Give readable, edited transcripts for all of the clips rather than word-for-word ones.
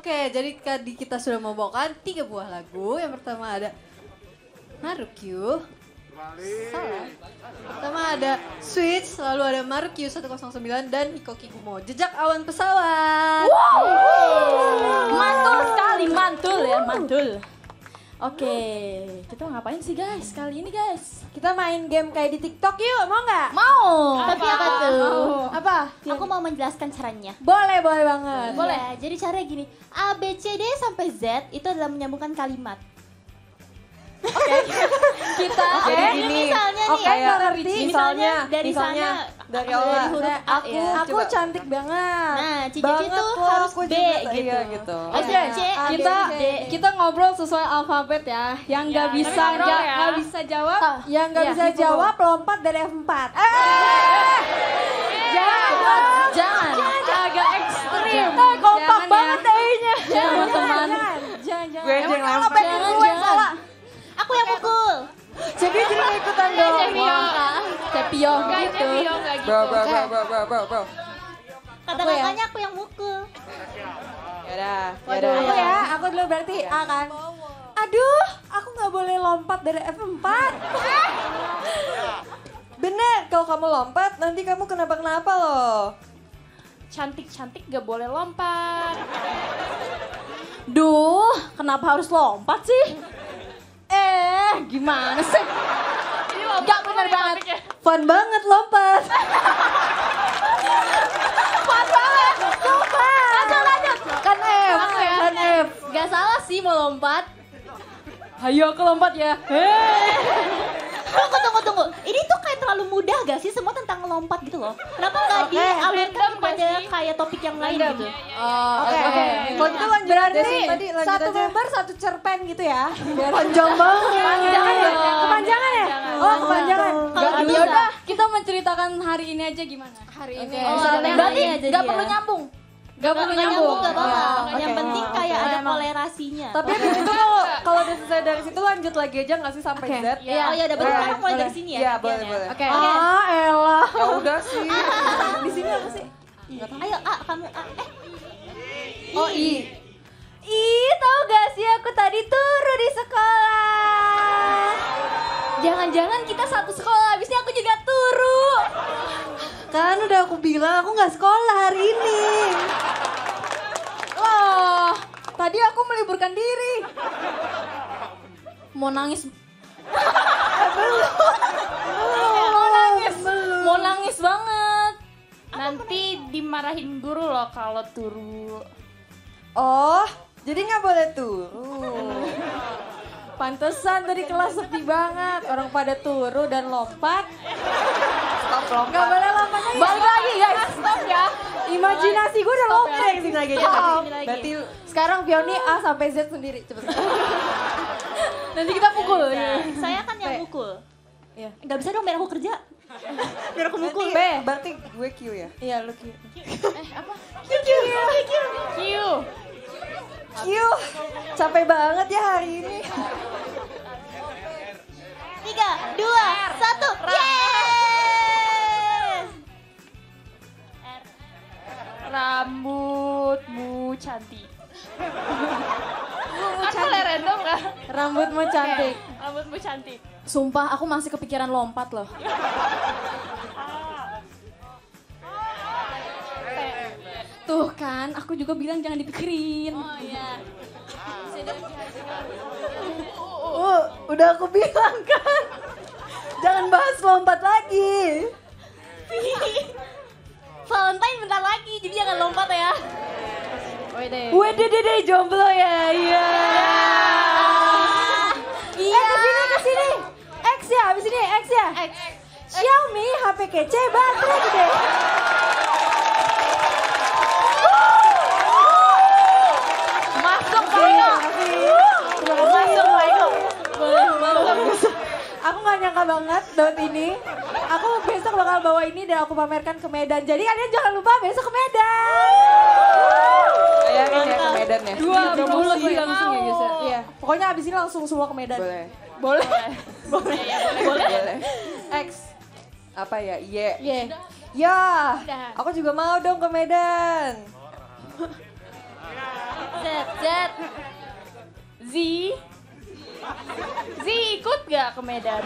Oke, jadi tadi kita sudah membawakan 3 buah lagu. Yang pertama ada Marukyu. Salah. Pertama ada Switch, lalu ada Marukyu 109 dan Hikoki Kumo, Jejak Awan Pesawat. Wow. Mantul sekali, mantul ya, mantul. Oke, kita ngapain sih guys kali ini guys? Kita main game kayak di TikTok yuk, mau nggak? Mau. Tapi apa tuh? Apa? Aku mau menjelaskan caranya. Boleh banget. Boleh. Ya, jadi caranya gini, A, B, C, D sampai Z itu adalah menyambungkan kalimat. Kita Jadi gini, misalnya nih, kayak misalnya dari misalnya sana dari dari Ola. huruf A Aku ya. aku cantik banget. Nah, Cici Banget tuh kok, harus aku B juga, gitu. iya, gitu. Oke, Oke, C, A, B, kita C, D. kita ngobrol sesuai alfabet ya. Yang nggak bisa nggak bisa jawab. Yang nggak ya, bisa gitu. jawab lompat dari F4. Jangan. Agak ekstrim. Kompak Jangan banget ya. kayaknya. Jangan teman. Jangan. Jangan. Gue yang lempar. Jangan. Aku yang pukul. Jadi nggak ikutan dong. Cepio gitu. Bro. Kata Aku ya? kakaknya aku yang mukul. Yaudah. Aku ya, aku dulu berarti A kan. Aduh, aku nggak boleh lompat dari F4. Bener, kalau kamu lompat nanti kamu kenapa-kenapa loh. Cantik-cantik gak boleh lompat. Duh, kenapa harus lompat sih? Gimana sih? Gak bener banget. Fun banget lompat. Pas banget. Lompat. Lanjut. Kan F, Aku ya. kan F. Gak salah sih mau lompat. Ayo aku lompat ya. Tunggu. Ini tuh kayak terlalu mudah gak sih? Semua tentang lompat gitu loh. Kenapa gak dialihkan kepada kayak topik yang lain gitu? Oke. Kalau gitu lanjut Berarti tadi lanjut satu aja. member satu cerpen gitu ya. Panjang banget. Panjangan ya? Kepanjangan ya? Oh, kepanjangan. Kalau Gak, gitu yaudah kita menceritakan hari ini aja gimana? Hari ini. Oh, Berarti hari ini aja gak dia. perlu nyambung. Gak perlu Nggak nyambung. gak apa-apa. Oke. Yang penting kayak ada Emang. kolerasinya. Tapi abis itu kalau udah selesai dari situ lanjut lagi aja nggak sih sampai Oke. Z? Iya. Oh ya udah berarti Boleh, sekarang mulai boleh. dari sini ya? Iya, latihannya? boleh. Oke. Elah. Ya udah sih. Di sini apa sih? Ayo A, kamu A. Oh, I. Ih, tau gak sih aku tadi turu di sekolah. Jangan-jangan kita satu sekolah, abisnya aku juga turu. Kan udah aku bilang aku nggak sekolah hari ini. Loh, tadi aku meliburkan diri. Mau nangis. Mau nangis banget. Nanti dimarahin guru loh kalau turu. Oh, jadi nggak boleh turun. Pantesan tadi kelas sepi banget. Orang pada turu dan lompat. Stop lompat. Nggak boleh lompat lagi. Balik lagi guys, stop ya. Imajinasi gue udah lompat. Sini lagi aja. Sini lagi. Berarti sekarang Pioni A sampai Z sendiri. Cepet. Nanti kita pukul. Saya kan yang mukul. Iya. Gak bisa dong biar aku kerja. Biar aku mukul. Berarti gue Q ya? Iya, lu Q. Q. Q. Capek banget ya hari ini. 3, 2, 1, yes! Rambutmu cantik. Kan boleh random gak? Rambutmu cantik. Rambutmu cantik. Sumpah aku masih kepikiran lompat loh. Tuh kan, aku juga bilang jangan dipikirin. Oh iya. Udah aku bilang kan. Jangan bahas lompat lagi. Valentine bentar lagi, jadi jangan lompat ya. Wede jomblo ya. Iya. Iya. Kesini. X ya, abis ini X ya. Xiaomi HP kece baterai gede. Masuk Maiko. Masuk Maiko. Aku gak nyangka banget dapat ini. Aku besok bakal bawa ini dan aku pamerkan ke Medan. Jadi kalian jangan lupa besok ke Medan. Bayangin ya ke Medan ya. Dua mulut sih langsung ya guys ya. Iya, pokoknya abis ini langsung semua ke Medan. Boleh. Boleh. X. Apa ya? Y. Ya, aku juga mau dong ke Medan. Z. Z ikut gak ke Medan?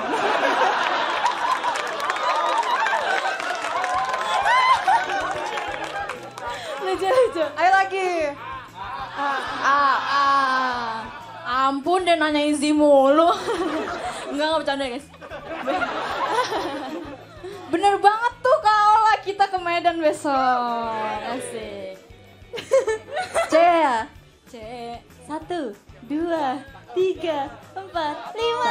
Lucu. Ayo lagi. Ampun deh nanya Z mulu. Enggak bercanda guys. Bener banget tuh Kaola, kita ke Medan besok. Asik. C ya? C. 1, 2, 3, 4, 5.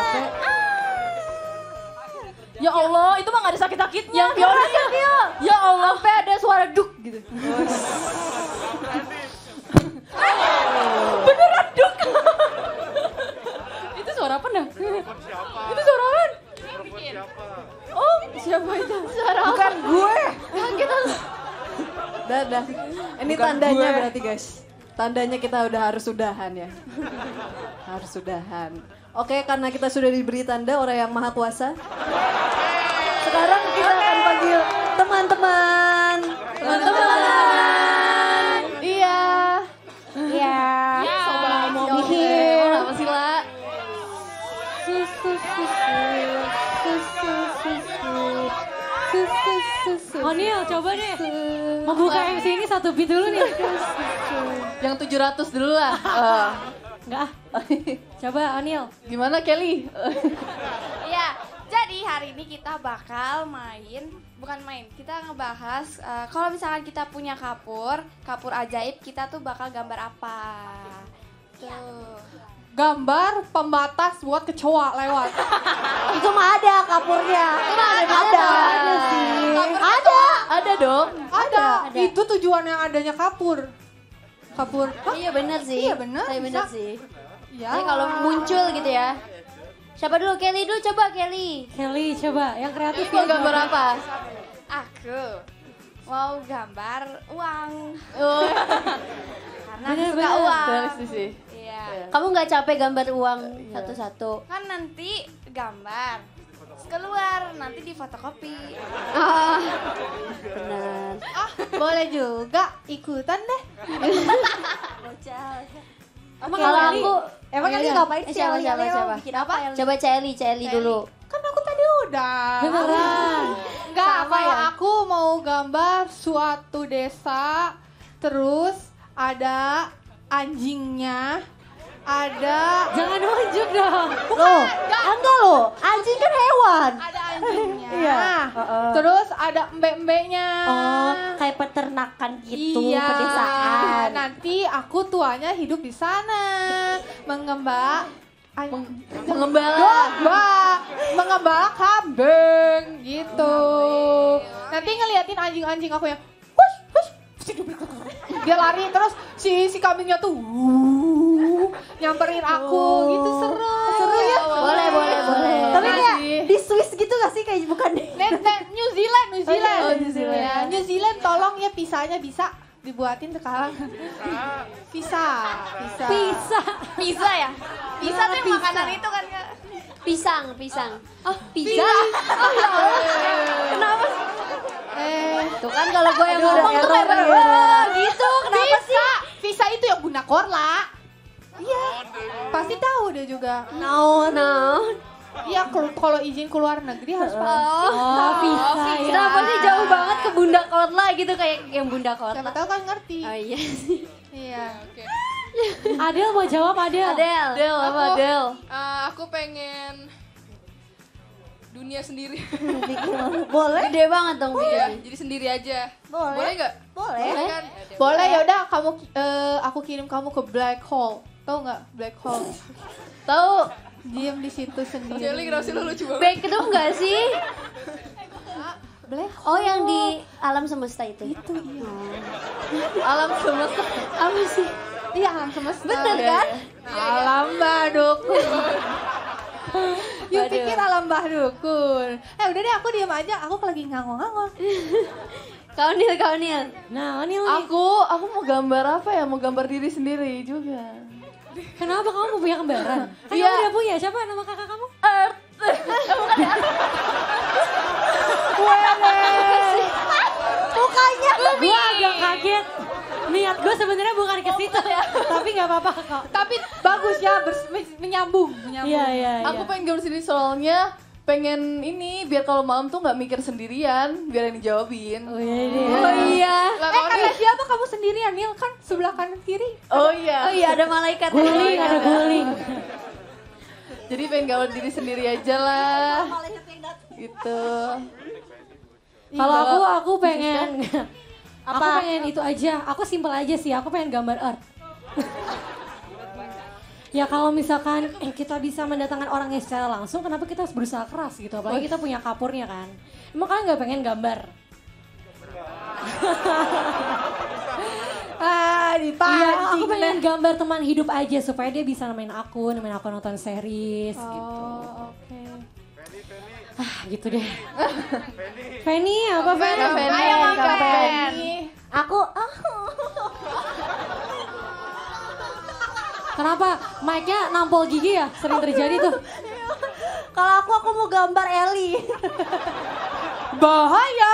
Ya Allah, itu mah gak ada sakit-sakitnya. Ya Allah. Sampai ada suara duk gitu. Beneran duk. Itu suara apa dah? Itu suara apa? Oh, siapa itu? Suara apa? Bukan gue. Dah. Ini Bukan tandanya gue. berarti guys. Tandanya kita udah harus sudahan ya. Harus sudahan. Oke, karena kita sudah diberi tanda orang yang maha kuasa. Sekarang kita akan panggil teman-teman. Teman-teman. Iya. Iya. Mau Bihir. apa sih, La? Susu. Onil, coba deh. Mau buka MC ini 1 beat dulu nih. Yang 700 dulu lah. Enggak. Coba Onil. Gimana Kelly? Iya, jadi hari ini kita bakal kita ngebahas kalau misalkan kita punya kapur ajaib, kita tuh bakal gambar apa? Tuh. Gambar pembatas buat kecoa lewat. Itu mah ada kapurnya. Ada sih. Ada dong. Ada. Itu tujuan yang adanya kapur. Kapur. Iya benar sih. Iya benar. Tapi benar bisa. sih. Ya. Tapi kalau muncul gitu ya. Siapa dulu? Kelly dulu, coba Kelly. Kelly coba yang kreatif Mau ya. gambar apa? Aku mau gambar uang. Karena aku Bener, suka bener. uang. Realistis sih. Iya. Kamu nggak capek gambar uang satu-satu? Kan nanti gambar terus keluar, nanti difotokopi. Benar. Boleh juga ikutan deh. Emang Kalau Kelly? aku, emang Kelly ngapain sih? Siapa? Bikin apa? Coba Celi dulu. Kan aku tadi udah. Beneran. Enggak, Sama kalau ya? aku mau gambar suatu desa, terus ada anjingnya, ada Jangan nunjuk dong. Enggak loh, anjing kan hewan. ada anjingnya. Iya. Terus ada mbek-mbeknya. Oh, kayak peternakan gitu, Iya. pedesaan. Nanti aku tuanya hidup di sana, mengembala mengembala kambing gitu. Nanti ngeliatin anjing-anjing aku yang hush, hush. Dia lari terus si kambingnya tuh nyamperin aku gitu, seru ya. Boleh. Tapi kayak di Swiss gitu gak sih? Kayak bukan di... New Zealand. Oh, New Zealand. Ya, New Zealand tolong ya pisahnya bisa dibuatin sekarang. Bisa. Pizza ya? Pizza tuh yang makanan itu kan Kak? Pisang. Oh, pizza. Kenapa? Tuh kan kalau gue yang Aduh, udah ngomong tuh error kayak gitu. gitu. Kenapa sih? Visa itu yang guna korla. Iya. Pasti tahu dia juga. No. Iya, kalau izin keluar negeri harus pakai. Oh, bisa ya. Kenapa sih jauh banget ke Bunda Kotla gitu kayak yang Bunda Siapa Kotla? tahu kan ngerti. Oh iya sih. Iya. Adel mau jawab Adel. Del apa Del? Aku pengen dunia sendiri. Boleh? Gede banget dong Iya, bikin. jadi sendiri aja. Boleh. Boleh nggak? Boleh. Kan? Boleh ya udah aku kirim kamu ke black hole. Tahu nggak black hole? Tahu? Diam di situ Jelly sendiri. kenapa sih lu lucu banget? Backroom nggak sih? Black Oh yang di alam semesta itu. itu iya. Alam semesta. Apa sih? Iya alam semesta. Bener kan? Alam badukun. You pikir alam badukun. Udah deh aku diam aja. Aku lagi ngangong-ngangong. Kau Nil. Nah, Onil nih. Aku mau gambar apa ya? Mau gambar diri sendiri juga. Kenapa kamu mau punya kembaran? Kan Iya. kamu udah punya. Siapa nama kakak kamu? Earth. Bukan banyak. Gue agak kaget. Niat gue sebenarnya bukan ke situ ya, tapi nggak apa-apa kok. Tapi bagus ya, menyambung. Iya. Aku pengen gambar sendiri soalnya pengen ini biar kalau malam tuh nggak mikir sendirian, biar yang dijawabin. Oh iya. Oh iya. Lah, Kata siapa kamu sendirian? Nil kan sebelah kanan kiri. Oh iya. Oh iya ada malaikat. Guling, ada guling. Jadi pengen gambar diri sendiri aja lah. Gitu. Kalau aku pengen aku pengen itu aja. Aku simpel aja sih. Aku pengen gambar art. Ya kalau misalkan kita bisa mendatangkan orangnya secara langsung, kenapa kita harus berusaha keras gitu? Apalagi kita punya kapurnya kan. Emang kalian nggak pengen gambar? Iya, aku pengen gambar teman hidup aja supaya dia bisa nemenin aku nonton series gitu. Oke. Gitu deh. Penny apa Penny? Ayo makan. Aku Kenapa? Mic-nya nampol gigi ya? Sering terjadi tuh. kalau aku mau gambar Eli. Bahaya.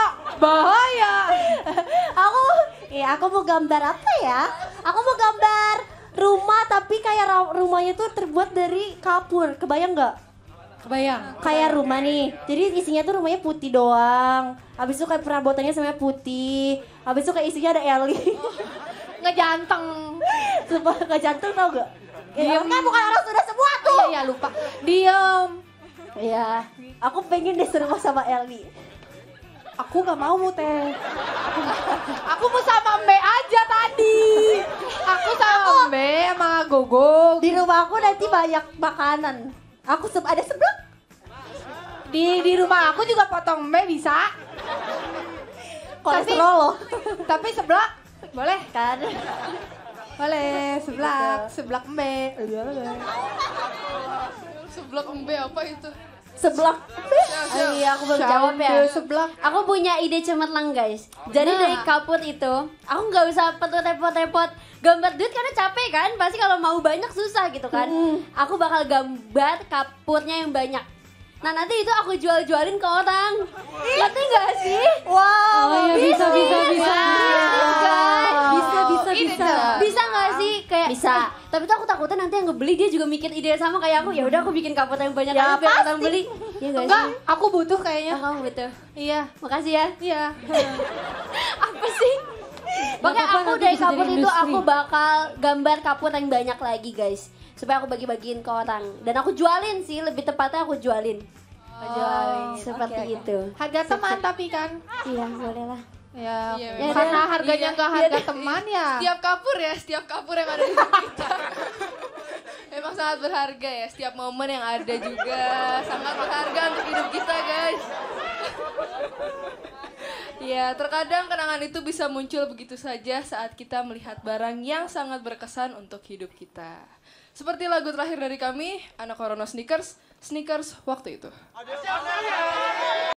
Aku mau gambar apa ya? Aku mau gambar rumah tapi kayak rumahnya tuh terbuat dari kapur. Kebayang nggak? Kebayang. Kayak rumah nih. Jadi isinya tuh rumahnya putih doang. Habis itu kayak perabotannya semuanya putih. Habis itu kayak isinya ada Eli. Ngejanteng. Sumpah gak jantung tau gak? Ya kan bukan orang sudah semua tuh. Iya lupa. Diam. Iya. Aku pengen deh serumah sama Eli. Aku gak mau Teh. Aku mau sama Mbe aja tadi. Aku sama Mbe sama Gogo. Di rumah aku nanti banyak makanan. Aku ada seblak. Di rumah aku juga potong Mbe bisa. Kolesterol loh. Tapi seblak boleh Kan. boleh seblak Mbe. Seblak embe apa itu? Seblak. Iya aku belum jawab ya. Seblak. Aku punya ide cemerlang guys. Jadi dari kapur itu, aku nggak usah repot-repot gambar duit karena capek kan. Pasti kalau mau banyak susah gitu kan. Aku bakal gambar kapurnya yang banyak. Nah nanti itu aku jual-jualin ke orang. Ngerti nggak sih? Wow. Oh ya bisa. Bisa. Bisa nggak sih? Kayak Bisa. Tapi tuh aku takutnya nanti yang ngebeli dia juga mikir ide sama kayak aku. Ya udah aku bikin kapur yang banyak Ya, aja biar orang pasti. beli. Iya nggak Enggak, sih? aku butuh kayaknya. Oh, kamu betul. Iya. Makasih ya. Iya. Apa sih? Makanya apa-apa, aku nanti dari bisa kapur jadi itu industri. aku bakal gambar kapur yang banyak lagi guys. Supaya aku bagi-bagiin ke orang. Dan aku jualin sih, lebih tepatnya aku jualin. Seperti itu. Harga teman tapi kan. Iya boleh lah. Ya, Iya, karena harganya nggak harga teman ya. Setiap kapur yang ada di hidup kita. Emang sangat berharga ya, setiap momen yang ada juga sangat berharga untuk hidup kita guys. Ya, terkadang kenangan itu bisa muncul begitu saja saat kita melihat barang yang sangat berkesan untuk hidup kita. Seperti lagu terakhir dari kami, Anak Corona Sneakers waktu itu.